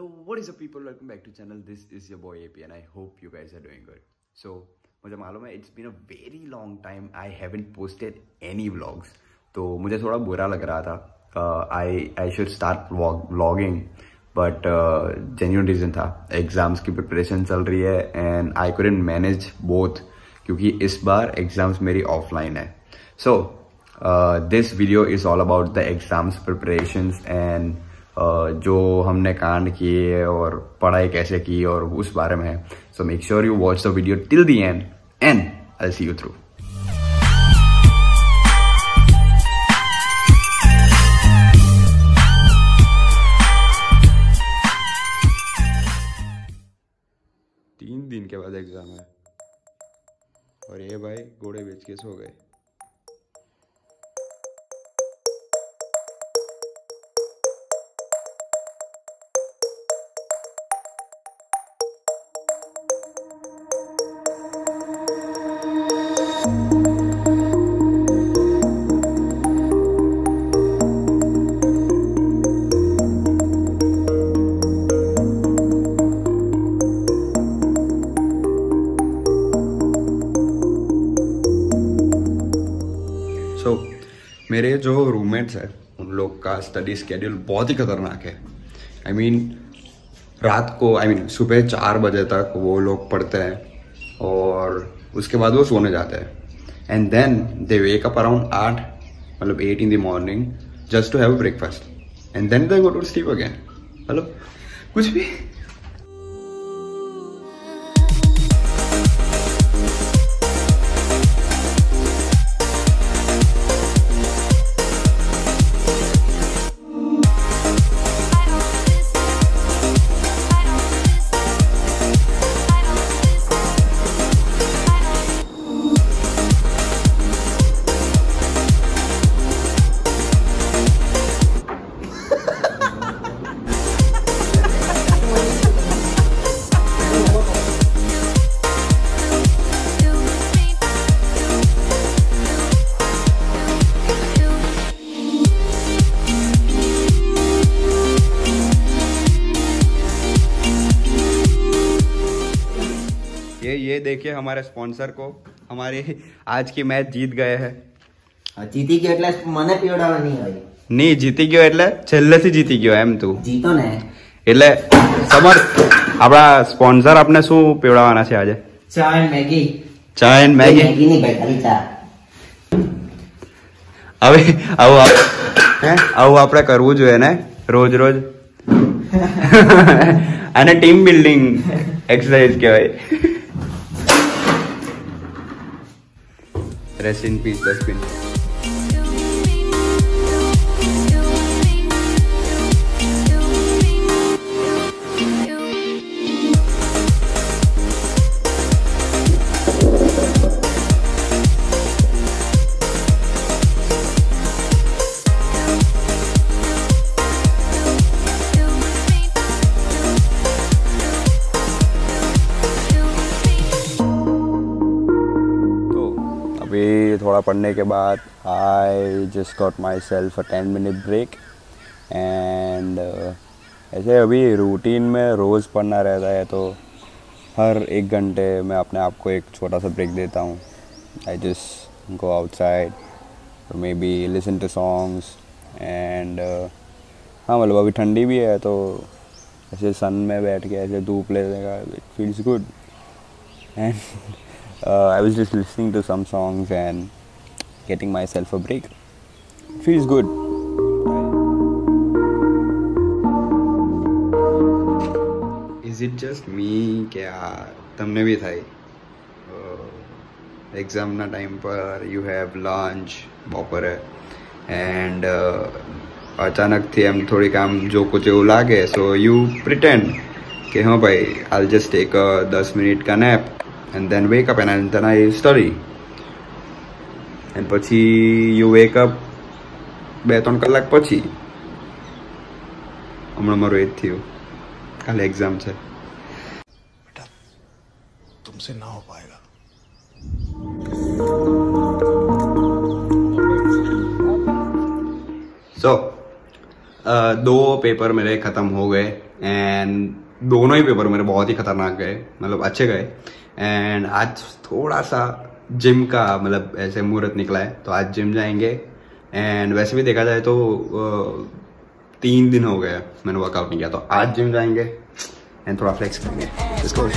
Hello, what is up people? Welcome back to channel. This is your boy AP and I hope you guys are doing good. So, मुझे मालूम है it's been a very long time I haven't posted any vlogs. तो मुझे थोड़ा बुरा लग रहा था. I should start vlogging, but genuine reason था exams की preparation चल रही है and I couldn't manage both क्योंकि इस बार exams मेरी offline है. So, this video is all about the exams preparations and जो हमने कांड किए और पढ़ाई कैसे की और उस बारे में है. So make sure you watch the video till the end and I see you through. तीन दिन के बाद एग्जाम है और ये भाई घोड़े बेच के सो गए. मेरे जो रूममेट्स हैं उन लोग का स्टडी स्केड्यूल बहुत ही खतरनाक है. आई मीन सुबह 4 बजे तक वो लोग पढ़ते हैं और उसके बाद वो सोने जाते हैं. And then they wake up around 8 in the morning just to have breakfast and then they go to sleep again. मतलब कुछ भी. ये देखिए हमारे स्पॉन्सर को. हमारे आज की मैच जीत गए हैं. जीती गयो એટલે મને પીવડાવવાની હોય. નહીં જીતી ગયો એટલે છેલ્લેથી જીતી ગયો એમ. તું જીતો ને એટલે સમર આપણા સ્પોન્સર આપણે શું પીવડાવવાના છે આજે? ચા એન્ડ મેગી. ચા એન્ડ મેગી? મેગી નહીં ભાઈ, ખાલી ચા. હવે આવું આપણે કરવું જોઈએ ને રોજ રોજ. આને ટીમ બિલ્ડિંગ એક્સરસાઇઝ કહેવાય. Rest in peace, dustbin. थोड़ा पढ़ने के बाद I just got myself a 10-minute break and ऐसे अभी रूटीन में रोज़ पढ़ना रहता है तो हर 1 घंटे मैं अपने आप को एक छोटा सा ब्रेक देता हूँ. आई जस्ट गो आउटसाइड और maybe listen to songs and हाँ मतलब अभी ठंडी भी है तो ऐसे सन में बैठ के ऐसे धूप लेने का it feels good. And I was just listening to some songs and getting myself a break. It feels good. Is it just me? क्या तुमने भी था एग्जाम ना टाइम पर you have lunch बपोरे and अचानक थी हम थोड़ी काम जो कुछ એવું લાગે so you pretend कि हाँ भाई I'll just take a 10 minute का nap and then wake up and then I study and પછી you wake up 2-3 કલાક પછી. હમણાં મારું એ જ થયું. કાલે એક્ઝામ છે. બેટા तुमसे ना हो पाएगा. So 2 पेपर मेरे ख़त्म हो गए एंड दोनों ही पेपर मेरे बहुत ही खतरनाक गए, मतलब अच्छे गए। एंड आज थोड़ा सा जिम का मतलब ऐसे मुहूर्त निकला है, तो आज जिम जाएंगे। एंड वैसे भी देखा जाए तो 3 दिन हो गए मैंने वर्कआउट नहीं किया, तो आज जिम जाएंगे एंड थोड़ा फ्लेक्स करेंगे। Let's go.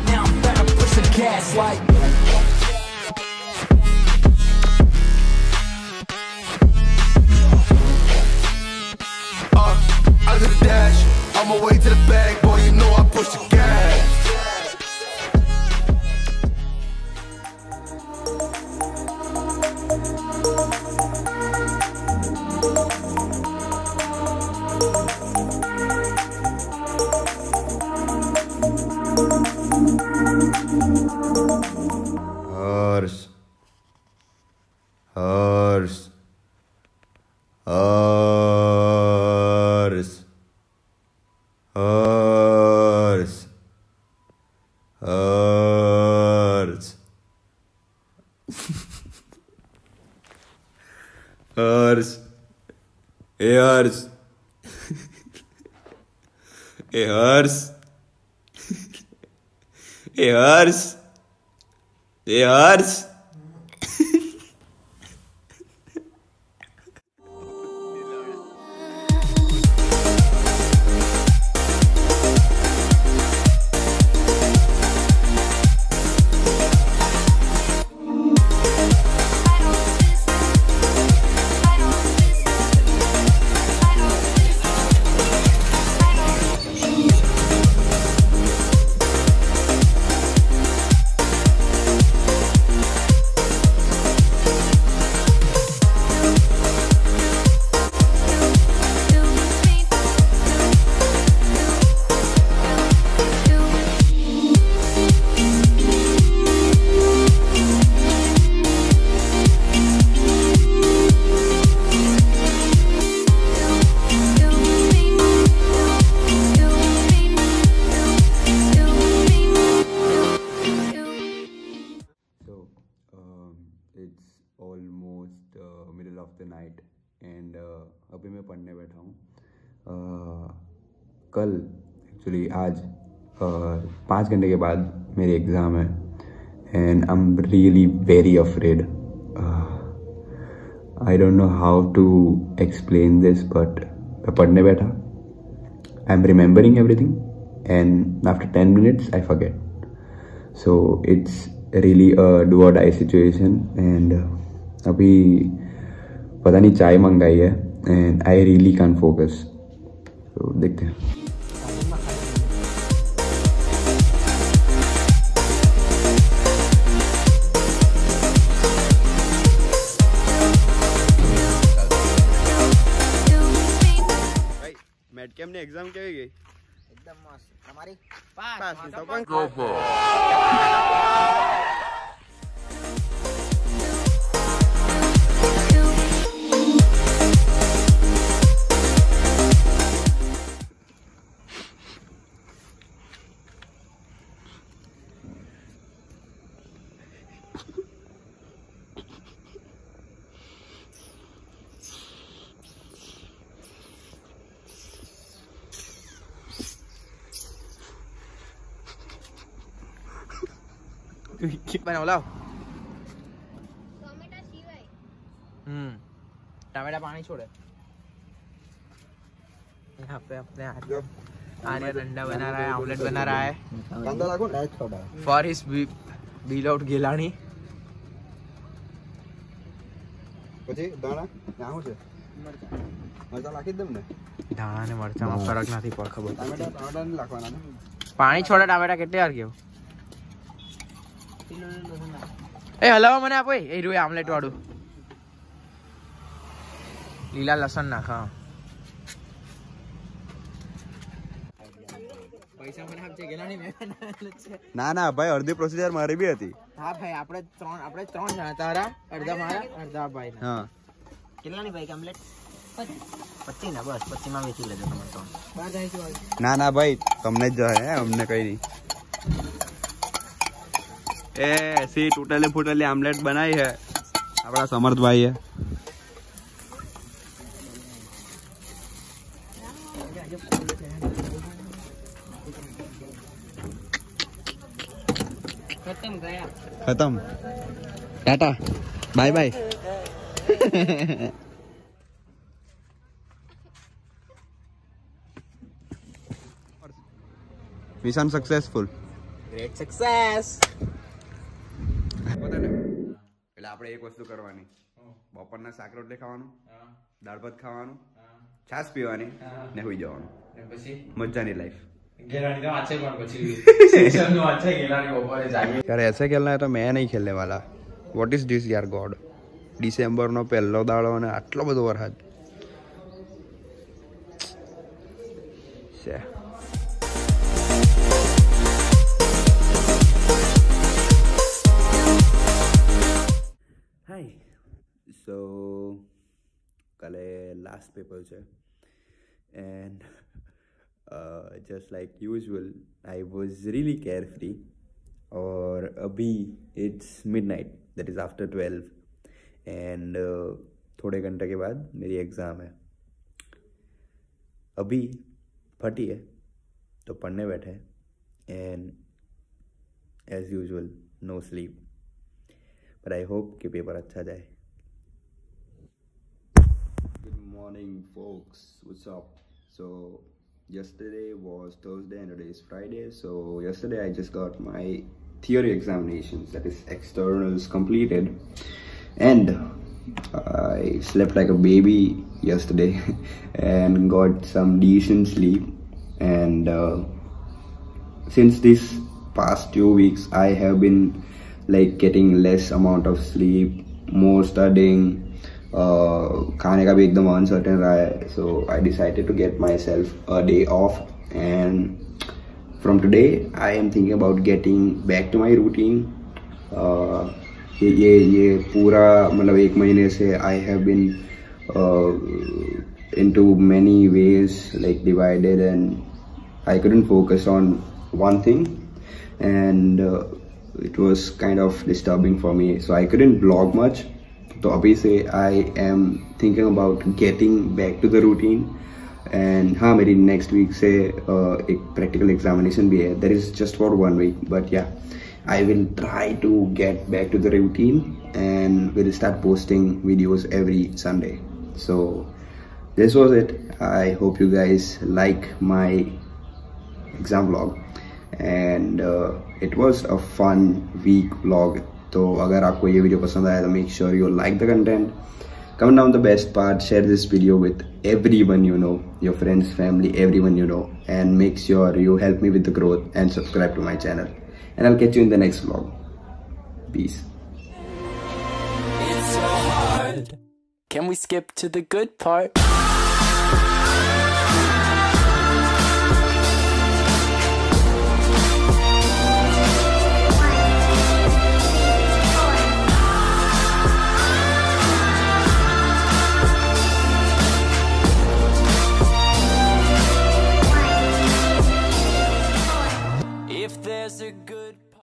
On my way to the bag, boy, you know I push the gas. Middle of the night and अभी मैं पढ़ने बैठा हूँ। कल एक्चुअली आज 5 घंटे के बाद मेरी एग्ज़ाम है and I am really very afraid. I don't know how to explain this, but मैं पढ़ने बैठा, I am remembering everything and after 10 minutes I forget. So it's really a do or die situation and अभी पता नहीं चाय मंगाई है and I really can focus. तो देखते हैं। भाई मैट के हमने एग्जाम क्या गई? एकदम मस्त। हमारी बनवला टमाटा पानी छोड़े। यहाँ पे अपने आर्यन अंडा बना रहा है, ऑमलेट बना रहा है फॉर हिज बील आउट गिलानी। दाणा ने मरचा में फरक नहीं पड़ खबर। पानी छोड़े टामेटा केटले વાર ગયો ए हलावा મને આપો એ રૂએ આમલેટ વાળું લીલા લસણ નાખ। હા પૈસા મને આપજે ગેલાની મે ના ના ભાઈ અડધી પ્રોસીજર મારી બી હતી। હા ભાઈ આપણે ત્રણ જણા તારા અડધા મારા અડધા ભાઈ ના। હા કેટલાની ભાઈ આમલેટ? 25 ના બસ 25 માં વેચી લેજો તમારે તો। બાર જાય છે ના ના ભાઈ તમને જ જો હે અમને કઈ नहीं। ए ऐसी टूटले फूटली आमलेट बनाई है अपना समर्थ भाई है। खत्म गया खत्म tata bye bye mission successful great success પતા ને એટલે આપણે એક વસ્તુ કરવાની બપોરના શાક રોટલી ખાવાનું દાળ ભાત ખાવાનું છાશ પીવાની ને હોઈ જવાનું પછી મજાની લાઈફ गेलानी तो अच्छे कौन बची सेक्शन में अच्छा गेलानी ऊपर जाएंगे यार ऐसे खेलना है तो मैं नहीं खेलने वाला व्हाट इज दिस यार गॉड डिसेम्बर नो पहलो दाड़ो ने आटलो बधो वरसाद हाय सो काले लास्ट पेपर है and just like usual I was really carefree और अभी it's midnight that is after 12 and थोड़े घंटे के बाद मेरी एग्ज़ाम है अभी फटी है तो पढ़ने बैठे and as usual no sleep but I hope कि पेपर अच्छा जाए. Good morning folks, what's up? So yesterday was Thursday and today is Friday. So yesterday I just got my theory examinations, that is externals, completed, and I slept like a baby yesterday and got some decent sleep. And since this past 2 weeks I have been like getting less amount of sleep, more studying, खाने का भी एकदम uncertain रहा है. So I decided to get myself a day off and from today I am thinking about getting back to my routine. ये पूरा मतलब 1 महीने से I have been into many ways like divided and I couldn't focus on one thing and it was kind of disturbing for me, so I couldn't vlog much. तो अभी से I am thinking about getting back to the routine and हाँ मेरी next week से एक practical examination भी है. That is just for 1 week but yeah I will try to get back to the routine and will start posting videos every Sunday. So this was it. I hope you guys like my exam vlog and it was a fun week vlog. तो अगर आपको ये video पसंद आया तो make sure you like the content, comment down the best part, share this video with everyone you know, your friends, family, everyone you know, and make sure you help me with the growth and subscribe to my channel. And I'll catch you in the next vlog. Peace. It's so hard. Can we skip to the good part?